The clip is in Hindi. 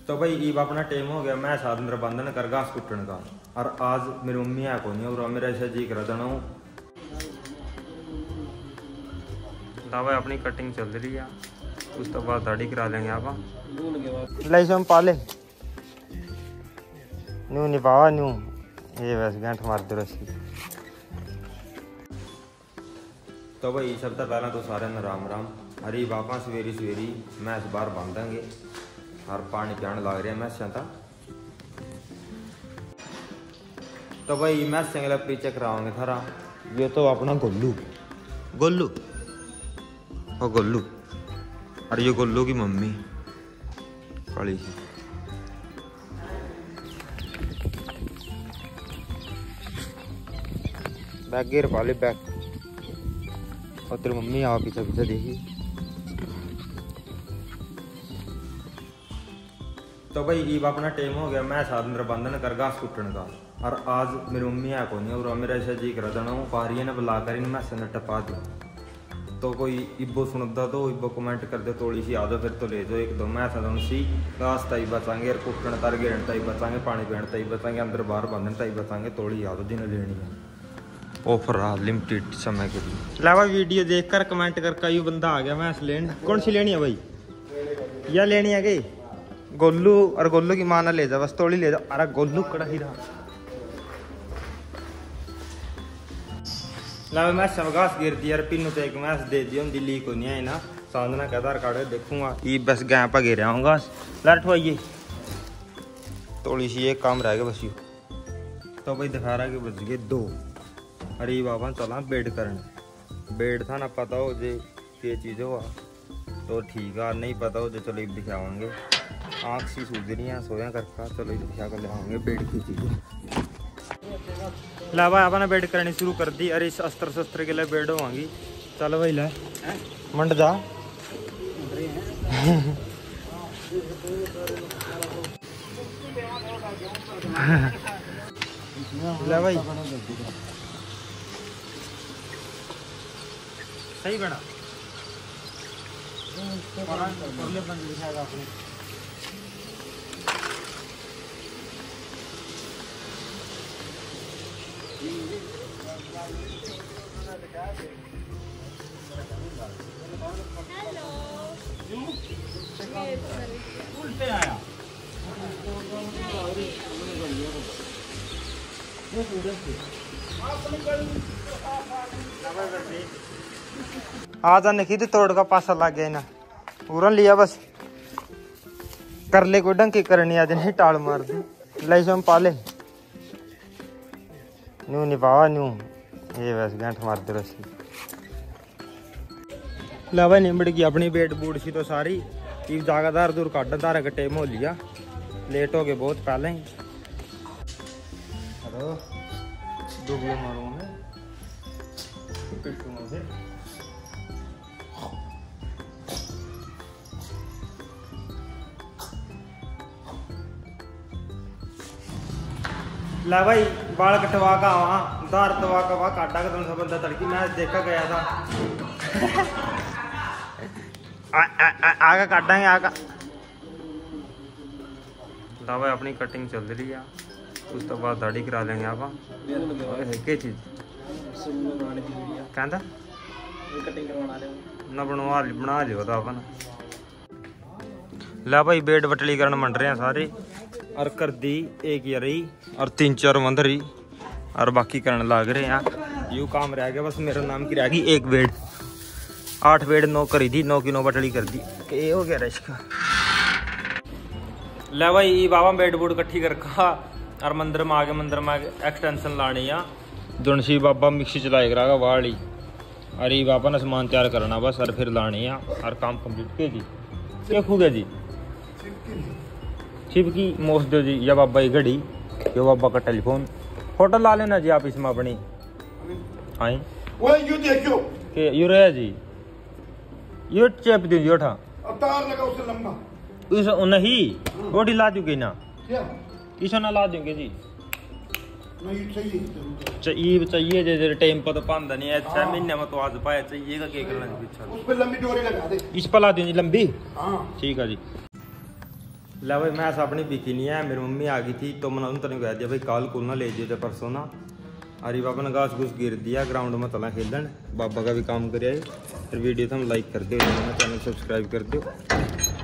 तो भाई ईब अपना टाइम हो गया, मैं साथ अंदर बंधन कर घास कुटन का। और आज मेरी मम्मी है को नहीं और मेरा ऐसा जी कर देना। भाई अपनी कटिंग चल रही है, उस तो बाद दाढ़ी करा लेंगे आप। लाइसम पाले न्यू नहीं पावा न्यू ये वैसे गांठ मार दो रसी। तो भाई सब तो पहला तो सारे में राम राम। हरी बापा सवेरी सवेरी मैस बाहर बांध देंगे और पानी पियान लग रहा है मैसा था। तो भाई मैस चंगला पीछे कराओगे थारा। ये तो अपना गोलू गोलू और गोलू और ये गोलू की मम्मी काली सी। बैग गिर पा ले बैग। और तेरी मम्मी आओ पीछे पीछे देखी। तो भाई ईब अपना टाइम हो गया, मैं साथ अंदर बंधन कर घास कुटन का। और आज मेरी मम्मी है को नहीं और मेरा ऐसा जी कर देना हूँ पारिया ने बुला कर मैं से टपा दूँ। तो कोई इब्बो सुनता तो इब्बो कमेंट कर दे थोड़ी सी आदो फिर तो ले जाओ एक दो। मैं सदन सी घास ताई बचाएंगे और कुटन तर गिरन ताई बचाएंगे पानी पीने ताई बचाएंगे अंदर बाहर बंधन ताई बचाएंगे थोड़ी याद जिन्हें लेनी है ऑफर रहा लिमिटेड समय के लिए। लावा वीडियो देखकर कमेंट कर कई बंदा आ गया मैं लेने। कौन सी लेनी है भाई? यह लेनी है कि गोलू और गोलू की मां ना ले जा बस थोड़ी ले जा। अरे गोलू कड़ा ही रहा। लावा मैं सब घास गिर दी यार पिन्नू तो एक मैस दे दी हम दिल्ली को नहीं है ना साधना का आधार कार्ड देखूंगा ये बस गाय पर गिर आऊँगा लठवाइए थोड़ी सी एक काम रहेगा बस यू। तो भाई दिखा रहा कि बच गए 2। अरे बाबा चला बेड करने। बेड था ना पता हो जे ये चीज़ हुआ तो ठीक है, नहीं पता हो जो चलो दिखाओगे। आँख सी सूझ रही है सोया करके चलो दिखा कर ले बेड की चीज़ें। लावा आपने बेड करनी शुरू कर दी। अरे इस अस्त्र शस्त्र के लिए बेड होंगी। चलो भाई ले मंड जा। ले भाई सही बना दिखाएगा आपने। उल्टे आया आजा निकी तो तोड़ का पासा लग गया ना पूरा लिया बस कर ले कोई ढंग की करनी आज नहीं टाल मार दी। लाइसम पाले न्यू नहीं पावा न्यू ये वैसे गांठ मार दे रसी। लावा निमड़ गई अपनी बेट बूट सी तो सारी चीज जागादार दूर काटन तारा का टाइम हो लिया लेट हो गए बहुत पहले ही। हेलो डूबले मारूंगा मैं पिटूंगा फिर। ला भाई बाल कटवा का वहाँ दार तवा का वहाँ काटा का तुम बंदा तड़की मैं देखा गया था। आगा काटेंगे आगा। ला भाई अपनी कटिंग चल रही है उस तो बाद दाढ़ी करा लेंगे आप। क्या चीज कहता ना बना लियो तो अपन। ला भाई बेड बटली करन मंड रहे हैं सारे और कर दी एक यरी और 3-4 मंदरी और बाकी करने लग रहे हैं। यू काम रह गया बस मेरे नाम की रह गई एक बेड। 8 बेड 9 करी थी 9 की 9 बटली कर दी। ये हो गया इसका। ले भाई बाबा बेड बूड इकट्ठी कर रखा और मंदिर में आगे एक्सटेंशन लानी है। दुनसी बाबा मिक्सी चलाए करागा वाली अरे बाबा ने सामान तैयार करना बस और फिर लानी है और काम कम्प्लीट के जी। क्या खू गया जी शिव की मोस दो जी या बाबा की घड़ी यो बाबा का टेलीफोन फोटो ला लेना जी आप इसमें अपनी आई यू देखो के यू रहा जी यो चेप दी यो ठा तार लगा उससे लंबा इस नहीं रोटी ला दूंगे ना क्या इसे ना ला देंगे जी नहीं चाहिए चाहिए जे टाइम पर तो पांदा नहीं है 6 महीने में तो आज पाया चाहिए का केक करना पीछे उस पे लंबी डोरी लगा दे इस पर ला देंगे लंबी। हां ठीक है जी। ला भाई मैच अपनी बिकी नहीं है, मेरी मम्मी आ गई थी तो मैंने उन तेन कह दिया भाई कल को ना ले जियो या परसों ना। अरे बाबा ने घास घूस गिर दिया, ग्राउंड में चला खेलन, बाबा का भी काम कर फिर वीडियो तो हम लाइक कर दो, चैनल सब्सक्राइब कर दो।